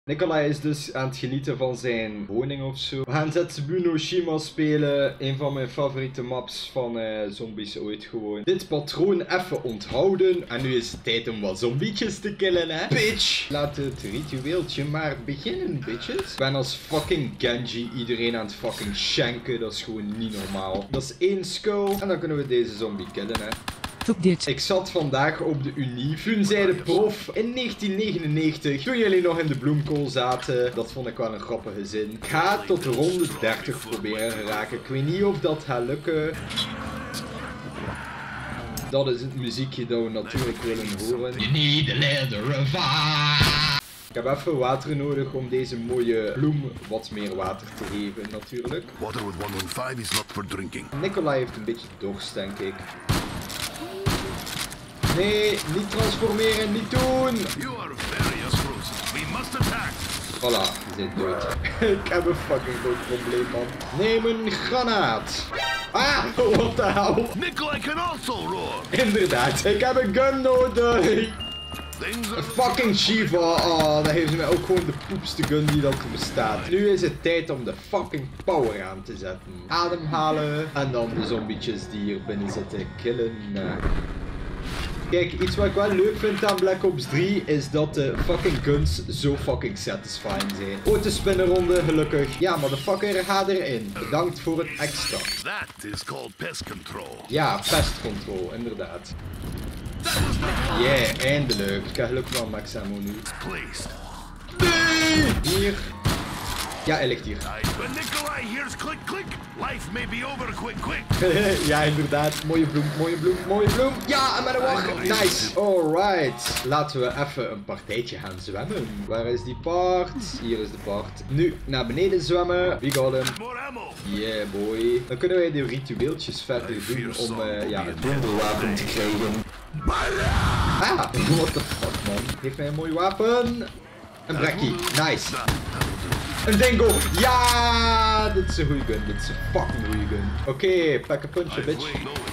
Nikolai is dus aan het genieten van zijn woning of zo. We gaan Zetsubuno spelen. Een van mijn favoriete maps van zombies ooit gewoon. Dit patroon even onthouden. En nu is het tijd om wat zombietjes te killen, hè. Bitch! Laat het ritueeltje maar beginnen, bitches. Ik ben als fucking Genji iedereen aan het fucking shanken. Dat is gewoon niet normaal. Dat is 1 skull. En dan kunnen we deze zombie killen, hè. Ik zat vandaag op de Unie. Toen zei de prof in 1999, toen jullie nog in de bloemkool zaten. Dat vond ik wel een grappige zin. Ga tot ronde 30 proberen geraken. Ik weet niet of dat gaat lukken. Dat is het muziekje dat we natuurlijk willen horen. You need a little revive. Ik heb even water nodig om deze mooie bloem wat meer water te geven, natuurlijk. Water with 115 is not for drinking. Nikolai heeft een beetje dorst, denk ik. Nee, niet transformeren, niet doen! You are very frozen. We must attack. Voilà, je bent dood. Ik heb een fucking groot probleem, man. Neem een granaat. Ah, what the hell? Nikolai can also roar. Inderdaad, ik heb een gun nodig. Een fucking Shiva. Oh, dat heeft mij ook gewoon de poepste gun die dat bestaat. Nu is het tijd om de fucking power aan te zetten. Ademhalen. En dan de zombietjes die hier binnen zitten killen. Kijk, iets wat ik wel leuk vind aan Black Ops 3 is dat de fucking guns zo fucking satisfying zijn. Ooit de spinnenronde, gelukkig. Ja, motherfucker, ga erin. Bedankt voor het extra. That is called pest control. Ja, pest control, inderdaad. Yeah, eindelijk. Ik heb gelukkig wel max ammo nu. Nee! Hier. Ja, hij ligt hier. When Nikolai hears click click, life may be over quick. Ja, inderdaad. Mooie bloem, mooie bloem, mooie bloem. Ja, en met een wacht. Nice. Alright. Laten we even een partijtje gaan zwemmen. Waar is die part? Hier is de part. Nu, naar beneden zwemmen. We got him. Yeah, boy. Dan kunnen wij de ritueeltjes verder doen om ja, het wonderwapen te krijgen. Ah, what the fuck, man. Geef mij een mooi wapen. Een brekkie. Nice. Een dingo! Ja! Dit is een goede gun. Dit is een fucking goede gun. Oké, pak een puntje, bitch.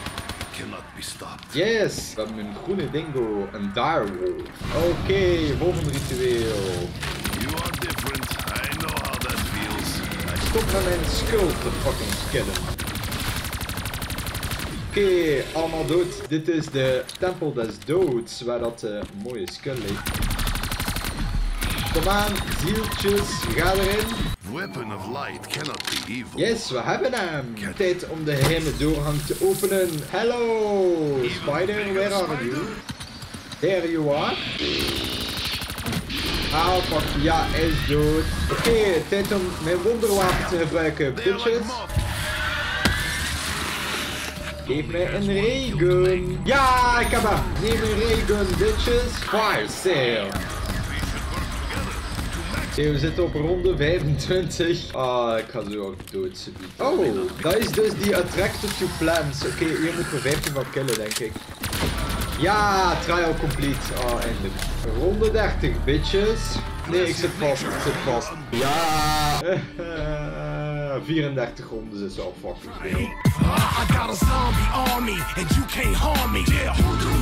Yes! We hebben een groene dingo. Een direwolf. Oké, volgende ritueel. Stop met mijn skull te fucking killen. Oké, allemaal dood. Dit is de tempel des doods, waar dat mooie skull ligt. Kom aan, zieltjes, ga erin. Weapon of light cannot be evil. Yes, we hebben hem. Tijd om de geheime doorgang te openen. Hello, spider, where are you? There you are. Ah, fuck, ja, hij is dood. Oké, tijd om mijn wonderwapen te gebruiken, bitches. Geef mij een raygun. Ja, ik heb hem. Neem een raygun, bitches. Fire sale. Oké, we zitten op ronde 25. Ah, ik ga zo ook dood. Oh, dat is dus die attracted to plants. Oké, hier moeten we 15 van killen, denk ik. Ja, trial complete. Ah, eindelijk. Ronde 30, bitches. Nee, ik zit vast. Ik zit vast. Ja. 34 rondes is al fucking veel.